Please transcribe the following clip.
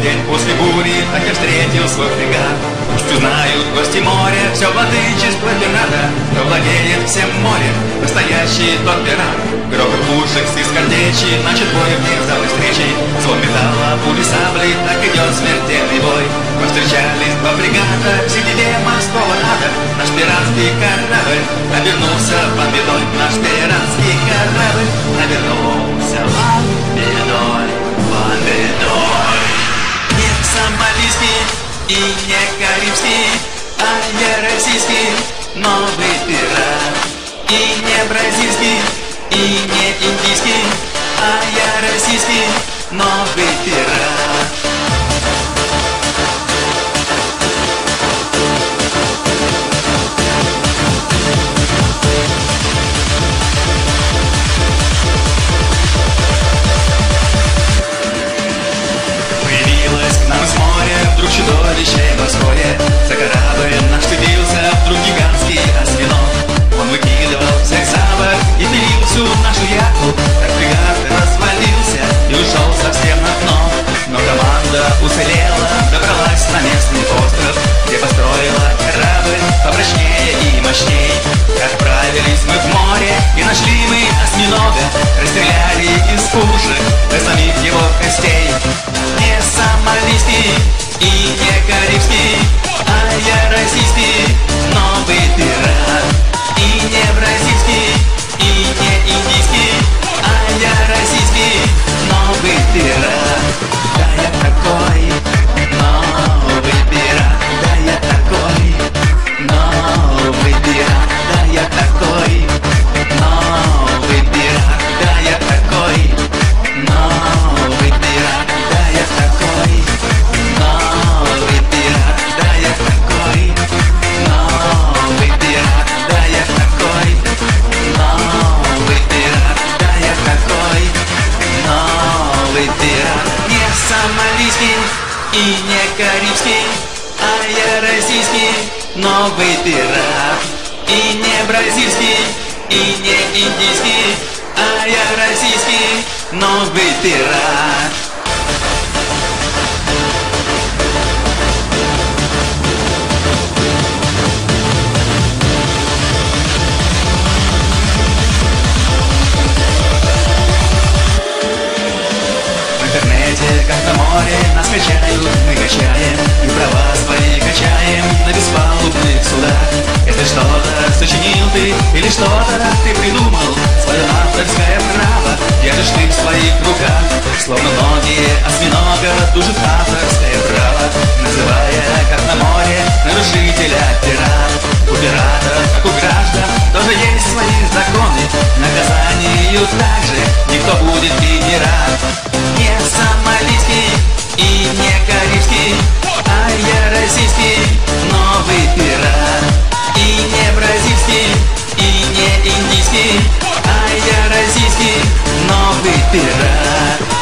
день после бури, так я встретил свой фрегат. Пусть узнают гости моря, все владычество пирата, кто владеет всем морем, настоящий тот пират. Грохот пушек с искордечи, начат бой в них за встречей. Звон металла, пули сабли, так идет смертельный бой. Повстречались два фрегата в синеве морского ада. Наш пиратский корабль обернулся вам бедой. Наш пиратский корабль обернулся вам бедой, вам бедой. Не сомалийский и не карибский, а я российский новый пират. И не бразильский, и не индийский, а я российский новый пират. Появилось к нам из моря вдруг чудовище морское. За корабль наш цепился вдруг гигантский осьминог. Он выкидывал всех за борт и пилил всю нашу яхту. Так фрегат развалился и ушел совсем на дно. Но команда уцелела, добралась на местный остров, где построила корабль попрочнее и мощней. Отправились мы в море и нашли мы осьминога. Расстреляли из пушек до самих его костей. Не сомалийский и не карибский, а я российский новый пират. И не бразильский, и не индийский, а я российский новый пират. Да я такой новый пират, да я такой новый пират, да я такой новый пират, да я такой новый пират, да я такой новый пират, да я такой новый пират, да я такой новый пират, да я такой новый пират. Не сомалийский и не карибский, а я российский новый пират. И не бразильский, и не индийский, а я российский новый пират. В интернете, как на море, нас качают, мы качаем, и права свои качаем на беспалубных судах. Если что-то сочинил ты или что-то ты придумал, свое авторское право держишь ты в своих руках. Словно многие осьминога душит авторское право, называя, как на море, нарушителя пират. У пиратов, как у граждан, тоже есть свои законы, наказанию также никто будет и не рад. Не сомалийский и не карибский, а я российский новый пират. И не бразильский, и не индийский, а я российский новый пират.